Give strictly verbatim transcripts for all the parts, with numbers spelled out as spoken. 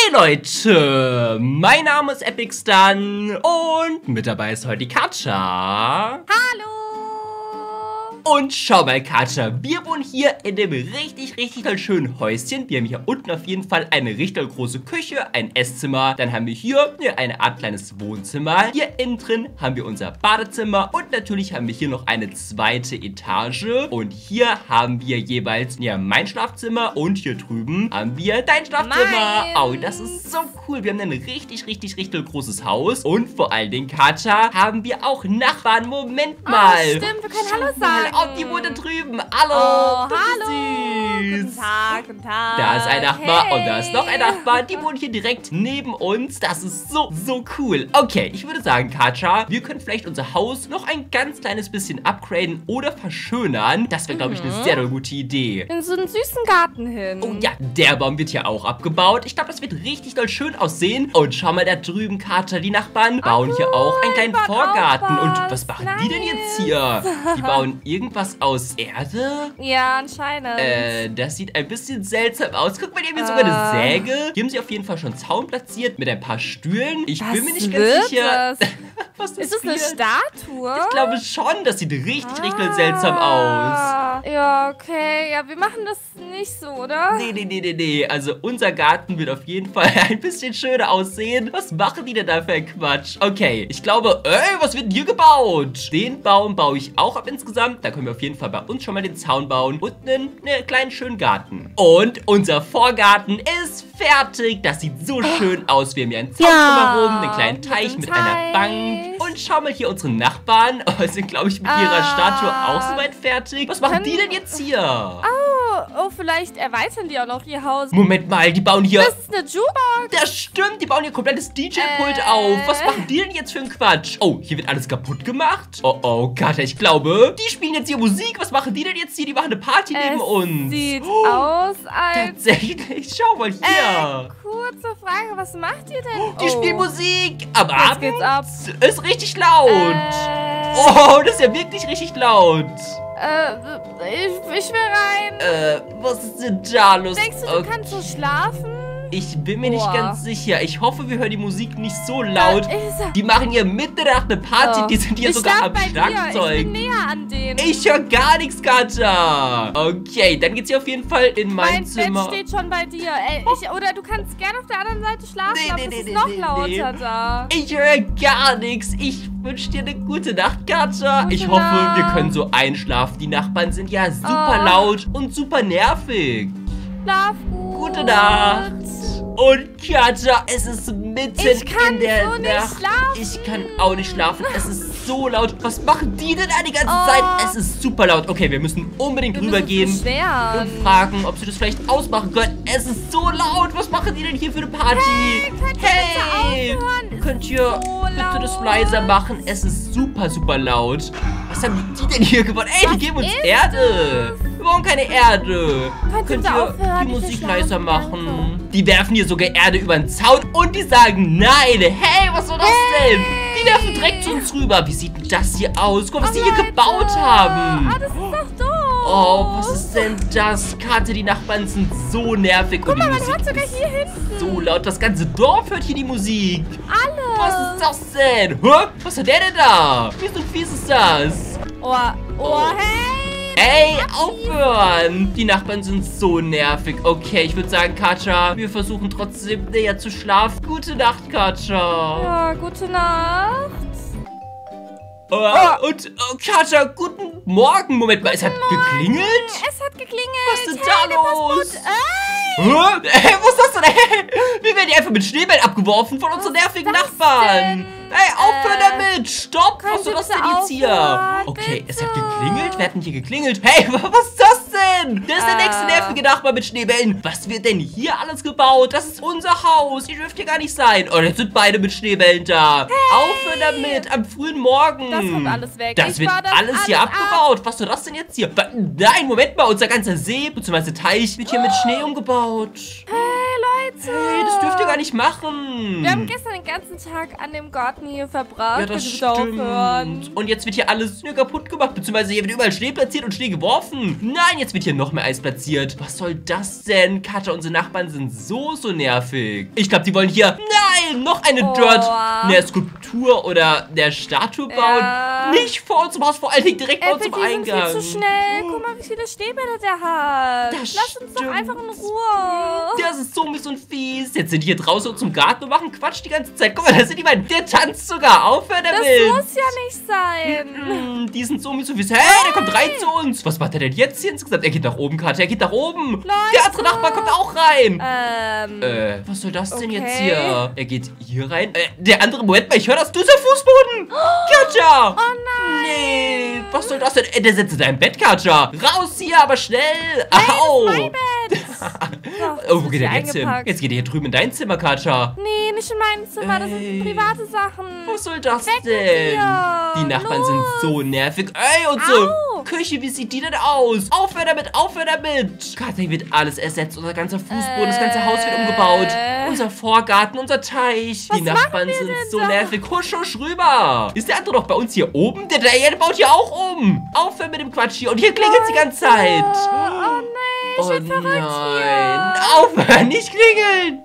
Hey Leute, mein Name ist Epicstan und mit dabei ist heute die Katja. Hallo! Und schau mal, Katja, wir wohnen hier in dem richtig, richtig toll schönen Häuschen. Wir haben hier unten auf jeden Fall eine richtig große Küche, ein Esszimmer. Dann haben wir hier eine Art kleines Wohnzimmer. Hier innen drin haben wir unser Badezimmer. Und natürlich haben wir hier noch eine zweite Etage. Und hier haben wir jeweils ja, mein Schlafzimmer. Und hier drüben haben wir dein Schlafzimmer. Mein. Oh, das ist so cool. Wir haben ein richtig, richtig, richtig großes Haus. Und vor allen Dingen, Katja, haben wir auch Nachbarn. Moment mal. Oh, stimmt, wir können Schau Hallo mal, sagen. Oh, die wohnt da drüben. Hallo. Oh, du bist hallo. süß. Guten Tag, guten Tag. Da ist ein Nachbar hey. und da ist noch ein Nachbar. Die wohnen hier direkt neben uns. Das ist so, so cool. Okay, ich würde sagen, Katja, wir können vielleicht unser Haus noch ein ganz kleines bisschen upgraden oder verschönern. Das wäre, glaube ich, eine sehr, sehr gute Idee. In so einen süßen Garten hin. Oh ja, der Baum wird hier auch abgebaut. Ich glaube, das wird richtig doll schön aussehen. Und schau mal da drüben, Katja, die Nachbarn bauen oh, hier auch einen kleinen bauen Vorgarten. auch Und was. was machen Nice. die denn jetzt hier? Die bauen irgendwas aus Erde? Ja, anscheinend. Äh, das sieht ein bisschen seltsam aus. Guck mal, die haben hier sogar eine Äh. Säge. Hier haben sie auf jeden Fall schon Zaun platziert mit ein paar Stühlen. Ich Was bin mir nicht wird ganz sicher, das? was das Ist das eine wird. Statue? Ich glaube schon, das sieht richtig, richtig seltsam aus. Ah. Ja, okay. Ja, wir machen das nicht so, oder? Nee, nee, nee, nee, nee. Also unser Garten wird auf jeden Fall ein bisschen schöner aussehen. Was machen die denn da für ein Quatsch? Okay, ich glaube, ey, was wird denn hier gebaut? Den Baum baue ich auch ab insgesamt. Da können wir auf jeden Fall bei uns schon mal den Zaun bauen und einen, einen kleinen schönen Garten. Und unser Vorgarten ist fertig. Das sieht so schön aus. Wir haben hier einen Zaun Ja, drumherum, einen kleinen mit Teich dem mit einer Teich. Bank. Und schau mal hier unsere Nachbarn. Oh, sind, glaube ich, mit ihrer Ah. Statue auch soweit fertig. Was machen Können- die denn jetzt hier? Oh, oh, vielleicht erweitern die auch noch ihr Haus. Moment mal, die bauen hier... Das ist eine Jukebox. Das stimmt, die bauen hier komplettes D J-Pult Äh. auf. Was machen die denn jetzt für einen Quatsch? Oh, hier wird alles kaputt gemacht. Oh, oh, Katja, ich glaube, die spielen jetzt hier Musik. Was machen die denn jetzt hier? Die machen eine Party neben Es uns. sieht Oh, aus als... tatsächlich, schau mal hier. Äh, kurze Frage, was macht ihr denn? Die spielen Musik. Am Abend geht's ab. ist richtig laut. Äh, Oh, das ist ja wirklich richtig laut. äh, ich, ich will rein. Äh, was ist denn da los? Denkst du, du Okay. kannst so schlafen? Ich bin mir nicht Boah. ganz sicher. Ich hoffe, wir hören die Musik nicht so laut. Da ist er. Die machen hier mitten in der Nacht eine Party. Oh. Die sind hier ich sogar schlaf am bei dir. Ich Schlagzeug. bin näher an denen. Ich höre gar nichts, Katja. Okay, dann geht's hier auf jeden Fall in mein, mein Zimmer. Bett steht schon bei dir. Ey, ich, oder du kannst gerne auf der anderen Seite schlafen, Nee, aber nee, es nee, ist nee, noch nee, lauter nee. da. Ich höre gar nichts. Ich wünsche dir eine gute Nacht, Katja. Gute Ich hoffe, Nacht. wir können so einschlafen. Die Nachbarn sind ja super Oh. laut und super nervig. Schlaf gut. Gute Nacht. Und Katja, es ist mitten Ich kann in der so nicht Nacht. schlafen. Ich kann auch nicht schlafen. Es ist so laut. Was machen die denn da die ganze Oh. Zeit? Es ist super laut. Okay, wir müssen unbedingt Wir müssen rübergehen. uns beschweren. Und fragen, ob sie das vielleicht ausmachen können. Es ist so laut. Was machen die denn hier für eine Party? Hey, könnt ihr Hey, bitte aufhören? Es könnt ist ihr so bitte das laut. leiser machen? Es ist super, super laut. Was haben die denn hier gebaut? Ey, die Was geben uns ist Erde. Wir brauchen keine Erde. Könnt ihr Könnt bitte ihr aufhören? die Ich will Musik schlafen, leiser danke. machen? Die werfen hier sogar Erde über den Zaun und die sagen nein. Hey, was soll das denn? Die werfen direkt zu uns rüber. Wie sieht denn das hier aus? Guck mal, was die hier Leute. gebaut haben. Ah, das ist doch doof. Oh, was ist denn das? Karte, die Nachbarn sind so nervig. Guck und mal, die man Musik hört sogar ist hier hinten. so laut. Das ganze Dorf hört hier die Musik. Alles. Was ist das denn? Hä? Was hat der denn da? Wie so fies ist das? Oh, oh, Oh. hey. Ey, aufhören! Die Nachbarn sind so nervig. Okay, ich würde sagen, Katja, wir versuchen trotzdem näher zu schlafen. Gute Nacht, Katja. Ja, gute Nacht. Oh, und, oh, Katja, guten Morgen. Moment mal, es hat geklingelt? Es hat geklingelt. Was ist denn Hey, da der los? Postbote. Ey. Hä? Hey, was ist das denn? Hey, wir werden hier einfach mit Schneebällen abgeworfen von unseren Was nervigen ist das Nachbarn. denn? Hey, aufhören Äh, damit. Stopp. könnt Was soll ihr das bitte denn jetzt hier? aufhören? Okay, es hat Bitte. geklingelt. Wer hat denn hier geklingelt? Hey, was ist das denn? Das ist der Äh. nächste nervige Nachbar mit Schneebällen. Was wird denn hier alles gebaut? Das ist unser Haus. Ihr dürft hier gar nicht sein. Oh, jetzt sind beide mit Schneebällen da. Aufhören damit. Am frühen Morgen. Das kommt alles weg. Das Ich wird baue das alles hier alles ab. abgebaut. Was soll das denn jetzt hier? Wa- Nein, Moment mal. Unser ganzer See bzw. Teich wird hier mit Schnee umgebaut. Hey, Leute. Hey, das dürft ihr gar nicht nicht machen. Wir haben gestern den ganzen Tag an dem Garten hier verbracht. Ja, das Könnt ihr bitte aufhören? stimmt. Und jetzt wird hier alles nur kaputt gemacht, beziehungsweise hier wird überall Schnee platziert und Schnee geworfen. Nein, jetzt wird hier noch mehr Eis platziert. Was soll das denn? Katja, unsere Nachbarn sind so, so nervig. Ich glaube, die wollen hier, nein, noch eine Oh. Dirt, eine Skulptur oder der Statue bauen. Ja. Nicht vor unserem Haus, vor allen Dingen direkt vor Epic, unserem die sind viel Eingang. zu schnell. Guck mal, wie viele Schneebälle der hat. Das Lass uns doch stimmt. einfach in Ruhe. Das ist so mies und fies. Jetzt sind die hier draußen zum Garten und machen Quatsch die ganze Zeit. Guck mal, da sind die beiden. Der tanzt sogar. Aufhören Das damit. muss ja nicht sein. Hm, die sind so mies und fies. Hey, der kommt rein zu uns. Was macht er denn jetzt hier insgesamt? Er geht nach oben, Katja. Er geht nach oben. Leute. Der andere Nachbar kommt auch rein. Ähm. Äh, was soll das denn okay. jetzt hier? Er geht hier rein. Äh, der andere, Moment mal, ich höre das. Du ist der Fußboden. Katja. Oh nein. Nee, was soll das denn? Äh, der sitzt in deinem Bett, Katja. Raus hier, aber schnell. Au. Mein Bett. So, Oh, wo geht er er jetzt hin? Jetzt geht er hier drüben in dein Zimmer, Katja. Nee, nicht in mein Zimmer. Das Ey. sind private Sachen. Was soll das Weg mit denn? dir. Die Nachbarn Los. sind so nervig. Ey, unsere Au. Küche, wie sieht die denn aus? Aufhör damit, aufhör damit. Katja, hier wird alles ersetzt. Unser ganzer Fußboden, das ganze Haus wird umgebaut. Unser Vorgarten, unser Teich. Was die Nachbarn machen wir sind denn so da? nervig. Husch, husch rüber. Ist der andere noch bei uns hier oben? Der, der, der baut hier auch um. Aufhören mit dem Quatsch hier. Und hier klingelt die ganze Zeit. Oh nein, ich Oh werd verrückt nein. hier. Aufhören, nicht klingeln.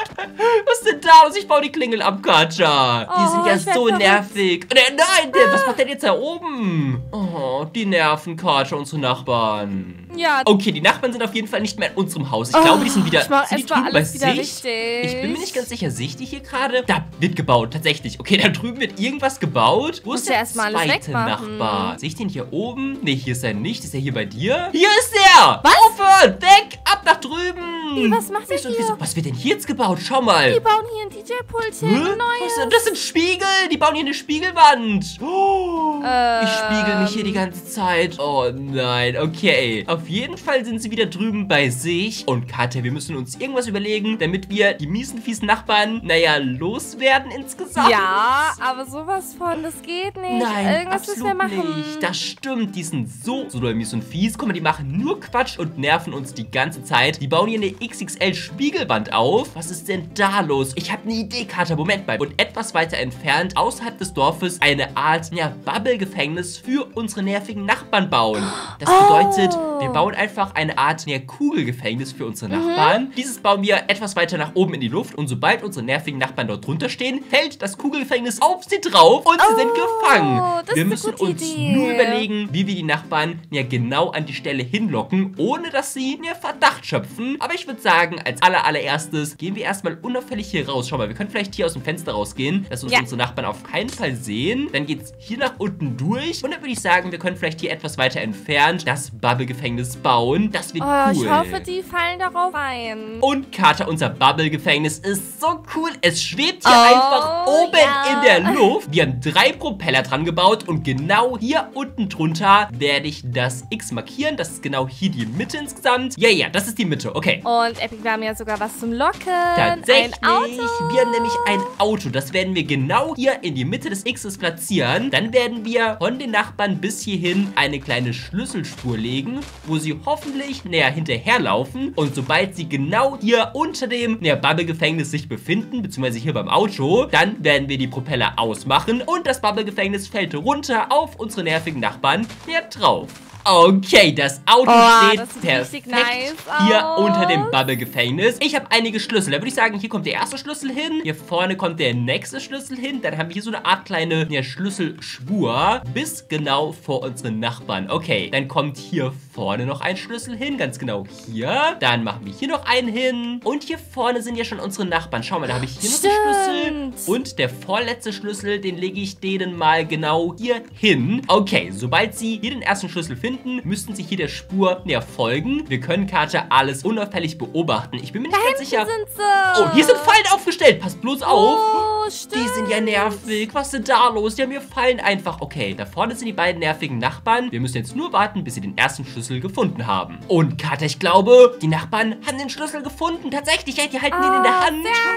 Was ist denn da los? Ich baue die Klingel ab, Katja. Die Oh, sind ja ich werd so verrückt. nervig. Der, nein, der, was macht der jetzt da oben? Oh, die nerven, Katja, unsere Nachbarn. Ja. Okay, die Nachbarn sind auf jeden Fall nicht mehr in unserem Haus. Ich glaube, die sind wieder, Ich mach sind die erstmal drüben bei alles wieder sich? richtig. Ich bin mir nicht ganz sicher. Sehe ich die hier gerade? Da wird gebaut, tatsächlich. Okay, da drüben wird irgendwas gebaut. Wo Muss ist ja der erstmal alles zweite wegmachen. Nachbar? Sehe ich den hier oben? Nee, hier ist er nicht. Ist er hier bei dir? Hier ist er! Was? Aufhören! Weg! Ab nach drüben! Wie, was macht der Wieso- hier? wieso- Was wird denn hier jetzt gebaut? Schau mal. Die bauen hier ein D J-Pult hin. Hä? Ein neues. Was, das sind Spiegel! Die bauen hier eine Spiegelwand! Oh, Ähm. ich spiegel mich hier die ganze Zeit. Oh nein, okay. Auf jeden Fall sind sie wieder drüben bei sich. Und Katja, wir müssen uns irgendwas überlegen, damit wir die miesen, fiesen Nachbarn, naja, loswerden insgesamt. Ja, aber sowas von, das geht nicht. Nein, Irgendwas müssen wir absolut machen. nicht. Das stimmt, die sind so, so doll mies und fies. Guck mal, die machen nur Quatsch und nerven uns die ganze Zeit. Die bauen hier eine X X L-Spiegelwand auf. Was ist denn da los? Ich habe eine Idee, Katja. Moment mal. Und etwas weiter entfernt, außerhalb des Dorfes, eine Art, ja, Bubble-Gefängnis für unsere nervigen Nachbarn bauen. Das bedeutet, Oh. wir bauen einfach eine Art, ja, Kugelgefängnis für unsere Nachbarn. Dieses bauen wir etwas weiter nach oben in die Luft. Und sobald unsere nervigen Nachbarn dort drunter stehen, fällt das Kugelgefängnis auf sie drauf und sie sind Oh, gefangen. das Wir ist müssen eine gute uns Idee. nur überlegen, wie wir die Nachbarn ja genau an die Stelle hinlocken, ohne dass sie ja Verdacht schöpfen. Aber ich würde sagen, als aller allererstes gehen wir erstmal unauffällig hier raus. Schau mal, wir können vielleicht hier aus dem Fenster rausgehen, dass uns Ja. unsere Nachbarn auf keinen Fall sehen. Dann geht es hier nach unten durch. Und dann würde ich sagen, wir können vielleicht hier etwas weiter entfernt das Bubble-Gefängnis bauen. Das wird Oh, cool. ich hoffe, die fallen darauf ein. Und Katja, unser Bubble-Gefängnis ist so cool. Es schwebt hier Oh, einfach oben ja. in der Luft. Wir haben drei Propeller dran gebaut und genau hier unten drunter werde ich das X markieren. Das ist genau hier die Mitte insgesamt. Ja, ja, das ist die Mitte. Okay. Und Epic, wir haben ja sogar was zum Locken. Tatsächlich, Ein Auto. wir haben nämlich ein Auto. Das werden wir genau hier in die Mitte des Xs platzieren. Dann werden wir von den Nachbarn bis hierhin eine kleine Schlüsselspur legen, wo sie hoffentlich näher hinterherlaufen. Und sobald sie genau hier unter dem näher Bubble-Gefängnis sich befinden, beziehungsweise hier beim Auto, dann werden wir die Propeller ausmachen und das Bubble-Gefängnis fällt runter auf unsere nervigen Nachbarn näher drauf. Okay, das Auto Oh, steht das sieht perfekt richtig nice hier aus. unter dem Bubble-Gefängnis. Ich habe einige Schlüssel. Da würde ich sagen, hier kommt der erste Schlüssel hin. Hier vorne kommt der nächste Schlüssel hin. Dann haben wir hier so eine Art kleine ja, Schlüsselspur bis genau vor unseren Nachbarn. Okay, dann kommt hier vorne noch ein Schlüssel hin. Ganz genau hier. Dann machen wir hier noch einen hin. Und hier vorne sind ja schon unsere Nachbarn. Schau mal, da habe ich hier noch einen Schlüssel. Und der vorletzte Schlüssel, den lege ich denen mal genau hier hin. Okay, sobald sie hier den ersten Schlüssel finden, müssten sie hier der Spur näher folgen. Wir können Katja alles unauffällig beobachten. Ich bin mir nicht ganz sicher. Sind sie. Oh, hier sind Fallen aufgestellt. Passt bloß auf. Oh, stimmt. Die sind ja nervig. Was ist denn da los? Die haben hier Fallen einfach. Okay, da vorne sind die beiden nervigen Nachbarn. Wir müssen jetzt nur warten, bis sie den ersten Schlüssel gefunden haben. Und Katja, ich glaube, die Nachbarn haben den Schlüssel gefunden. Tatsächlich, ja, die halten ihn in der Ah, Hand. sehr gut.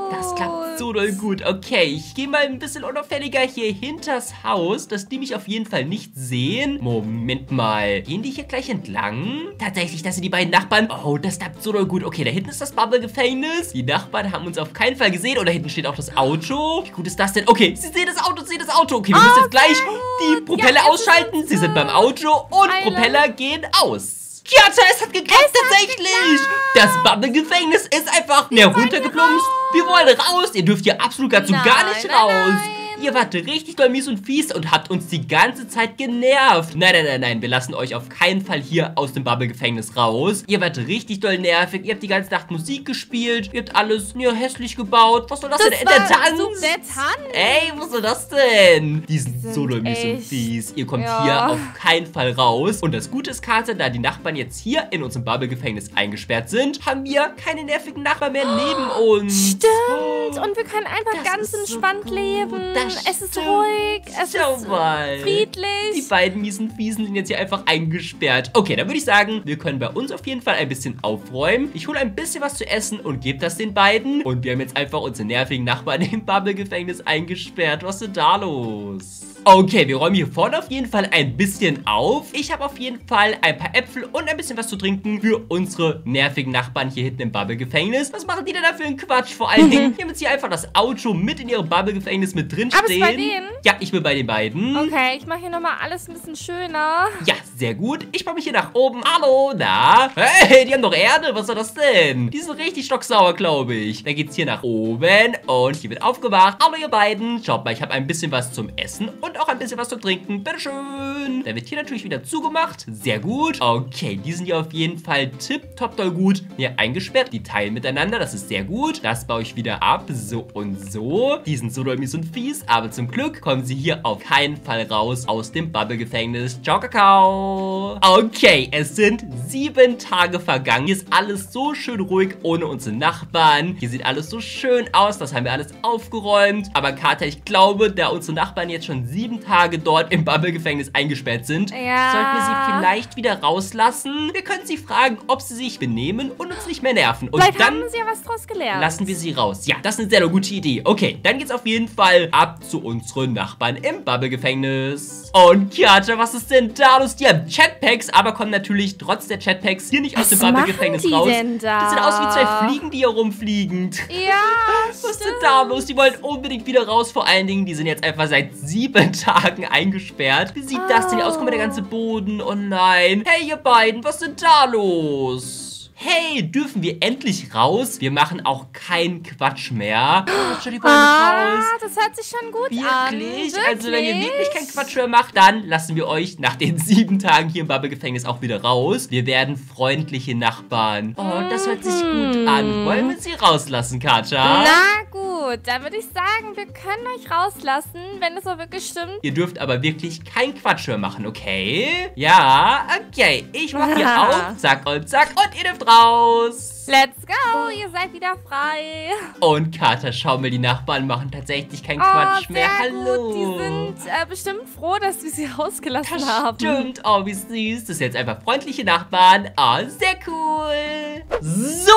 Das klappt so doll gut. Okay, ich gehe mal ein bisschen unauffälliger hier hinters Haus, dass die mich auf jeden Fall nicht sehen. Moment mal. Gehen die hier gleich entlang? Tatsächlich, das sind die beiden Nachbarn. Oh, das klappt so doll gut. Okay, da hinten ist das Bubble-Gefängnis. Die Nachbarn haben uns auf keinen Fall gesehen. Und da hinten steht auch das Auto. Wie gut ist das denn? Okay, sie sehen das Auto, sie sehen das Auto. Okay, wir müssen jetzt gleich die Propeller Ja, ausschalten. Sie sind beim Auto und Eile. Propeller gehen aus. Kiata, es hat geklappt, Es hat tatsächlich. Das Bubble-Gefängnis ist einfach mehr runtergeplumpst. Wir wollen raus. Ihr dürft hier absolut dazu gar Nein, nicht nein, raus. nein. Ihr wart richtig doll mies und fies und habt uns die ganze Zeit genervt. Nein, nein, nein, nein. Wir lassen euch auf keinen Fall hier aus dem Bubble-Gefängnis raus. Ihr wart richtig doll nervig. Ihr habt die ganze Nacht Musik gespielt. Ihr habt alles ja, hässlich gebaut. Was soll das, Das denn? Der war Tanz? so der Tanz. Ey, was soll das denn? Die sind sind so doll mies und echt- fies. Ihr kommt Ja. hier auf keinen Fall raus. Und das Gute ist, Karte, da die Nachbarn jetzt hier in unserem Bubble-Gefängnis eingesperrt sind, haben wir keine nervigen Nachbarn mehr neben uns. Stimmt. Und wir können einfach Das ganz ist so entspannt gut. leben. Das Es ist stimmt. ruhig. Es Schau ist mal. Die friedlich. beiden miesen Fiesen sind jetzt hier einfach eingesperrt. Okay, dann würde ich sagen, wir können bei uns auf jeden Fall ein bisschen aufräumen. Ich hole ein bisschen was zu essen und gebe das den beiden. Und wir haben jetzt einfach unsere nervigen Nachbarn im Bubble-Gefängnis eingesperrt. Was ist denn da los? Okay, wir räumen hier vorne auf jeden Fall ein bisschen auf. Ich habe auf jeden Fall ein paar Äpfel und ein bisschen was zu trinken für unsere nervigen Nachbarn hier hinten im Bubble-Gefängnis. Was machen die denn da für einen Quatsch? Vor allen Dingen, die haben jetzt hier einfach das Auto mit in ihrem Bubble-Gefängnis mit drin Aber stehen. ist bei denen? Ja, ich bin bei den beiden. Okay, ich mache hier nochmal alles ein bisschen schöner. Ja, sehr gut. Ich baue mich hier nach oben. Hallo, da. Hey, die haben doch Erde. Was soll das denn? Die sind richtig stocksauer, glaube ich. Dann geht's hier nach oben und hier wird aufgewacht. Hallo, ihr beiden. Schaut mal, ich habe ein bisschen was zum Essen und auch ein bisschen was zum Trinken. Bitteschön. Dann wird hier natürlich wieder zugemacht. Sehr gut. Okay, die sind hier auf jeden Fall tipptopp doll gut hier eingesperrt. Die teilen miteinander. Das ist sehr gut. Das baue ich wieder ab. So und so. Die sind so doll mies und fies. Aber zum Glück kommen sie hier auf keinen Fall raus aus dem Bubble-Gefängnis. Ciao, Kakao. Okay, es sind sieben Tage vergangen. Hier ist alles so schön ruhig ohne unsere Nachbarn. Hier sieht alles so schön aus. Das haben wir alles aufgeräumt. Aber Kater, ich glaube, da unsere Nachbarn jetzt schon sieben Tage dort im Bubble-Gefängnis eingesperrt sind, Ja. sollten wir sie vielleicht wieder rauslassen. Wir können sie fragen, ob sie sich benehmen und uns nicht mehr nerven. Und Vielleicht dann haben sie ja was draus gelernt. lassen wir sie raus. Ja, das ist eine sehr gute Idee. Okay, dann geht's auf jeden Fall ab zu unseren Nachbarn im Bubble-Gefängnis. Und Kiata, was ist denn da los? Die haben Jetpacks, aber kommen natürlich trotz der Jetpacks hier nicht aus Was dem Bubble-Gefängnis machen die raus. denn da? Die sehen aus wie zwei Fliegen, die hier rumfliegen. Ja, Was ist denn da los? Die wollen unbedingt wieder raus. Vor allen Dingen, die sind jetzt einfach seit sieben Tagen eingesperrt. Wie sieht das denn aus? Guck mal, der ganze Boden. Oh nein. Hey, ihr beiden, was ist denn da los? Hey, dürfen wir endlich raus? Wir machen auch keinen Quatsch mehr. Oh, schon die beiden Ah, raus. das hört sich schon gut an. Wirklich? Also wenn ihr wirklich keinen Quatsch mehr macht, dann lassen wir euch nach den sieben Tagen hier im Bubble-Gefängnis auch wieder raus. Wir werden freundliche Nachbarn. Oh, das hört sich gut an. Wollen wir sie rauslassen, Katja? Na gut, dann würde ich sagen, wir können euch rauslassen, wenn es so wirklich stimmt. Ihr dürft aber wirklich keinen Quatsch mehr machen, okay? Ja, okay. Ich mach hier auf, zack und zack, und ihr dürft raus. Let's go, ihr seid wieder frei. Und Kater, schau mal, die Nachbarn machen tatsächlich keinen Oh, Quatsch mehr. sehr Hallo. gut. Die sind äh, bestimmt froh, dass wir sie rausgelassen Das haben. stimmt. Oh, wie süß. Das sind jetzt einfach freundliche Nachbarn. Oh, sehr cool. So,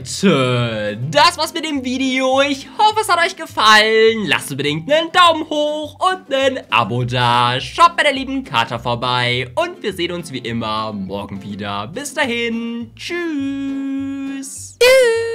Leute. Das war's mit dem Video. Ich hoffe, es hat euch gefallen. Lasst unbedingt einen Daumen hoch und ein Abo da. Schaut bei der lieben Kater vorbei. Und wir sehen uns wie immer morgen wieder. Bis dahin. Tschüss. Tschüss.